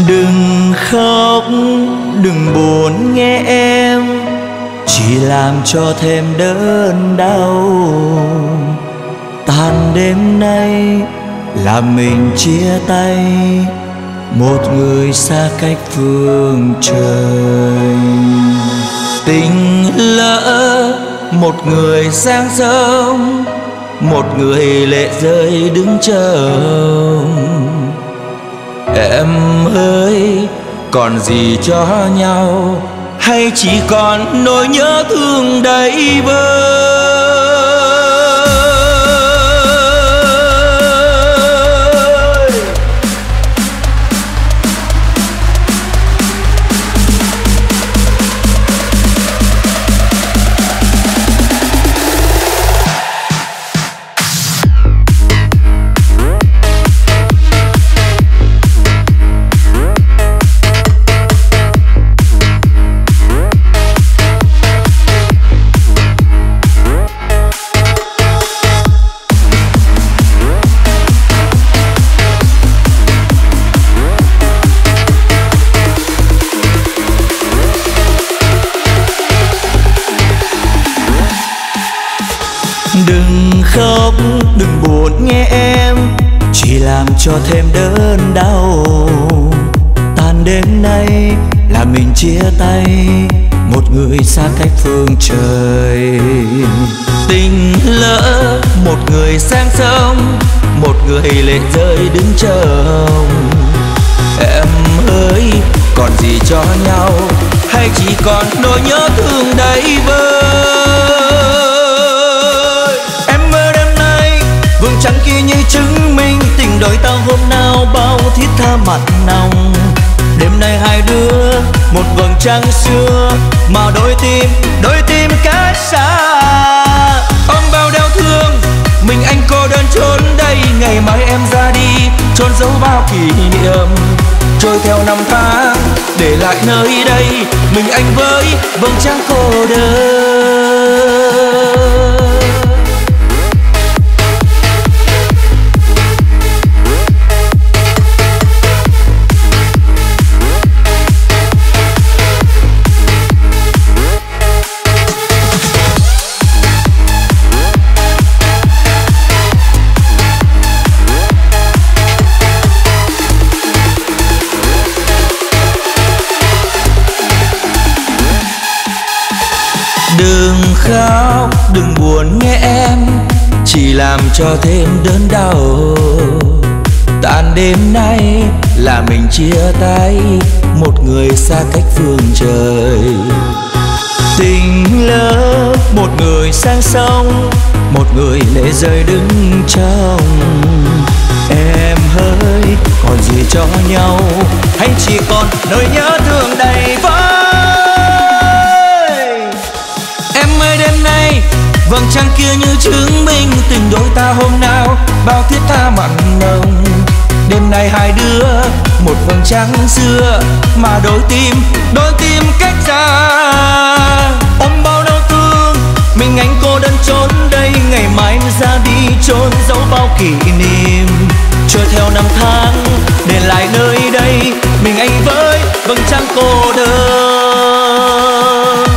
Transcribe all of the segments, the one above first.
Đừng khóc, đừng buồn nghe em, chỉ làm cho thêm đớn đau. Tan đêm nay là mình chia tay, một người xa cách phương trời. Tình lỡ một người sang sông, một người lệ rơi đứng chờ. Em ơi, còn gì cho nhau, hay chỉ còn nỗi nhớ thương đầy vơi. Đừng khóc, đừng buồn nghe em, chỉ làm cho thêm đớn đau. Tan đêm nay là mình chia tay, một người xa cách phương trời. Tình lỡ một người sang sông, một người lệ rơi đứng chờ. Em ơi, còn gì cho nhau, hay chỉ còn nỗi nhớ thương đầy vơi. Vầng trăng kia như chứng minh tình đôi ta hôm nào bao thiết tha mặn nồng. Đêm nay hai đứa một vầng trăng xưa, mà đôi tim cách xa. Ôm bao đau thương, mình anh cô đơn trốn đây. Ngày mai em ra đi, trốn giấu bao kỷ niệm. Trôi theo năm tháng, để lại nơi đây mình anh với vầng trăng cô đơn. Đừng khóc, đừng buồn nghe em, chỉ làm cho thêm đớn đau. Tan đêm nay là mình chia tay, một người xa cách phương trời. Tình lỡ một người sang sông, một người lệ rơi đứng trong. Em ơi, còn gì cho nhau, hay chỉ còn nỗi nhớ thương đầy vơi. Đêm nay vầng trăng kia như chứng minh tình đôi ta hôm nào bao thiết tha mặn nồng. Đêm nay hai đứa một vầng trăng xưa, mà đôi tim cách xa. Ôm bao đau thương, mình anh cô đơn trốn đây. Ngày mai em ra đi, trốn giấu bao kỷ niệm. Trôi theo năm tháng, để lại nơi đây mình anh với vầng trăng cô đơn.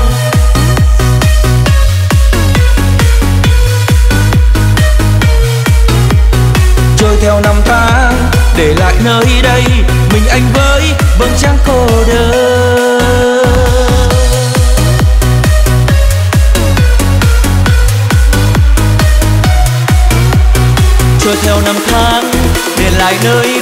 Theo năm tháng, để lại nơi đây mình anh với vầng trăng cô đơn. Trôi theo năm tháng, để lại nơi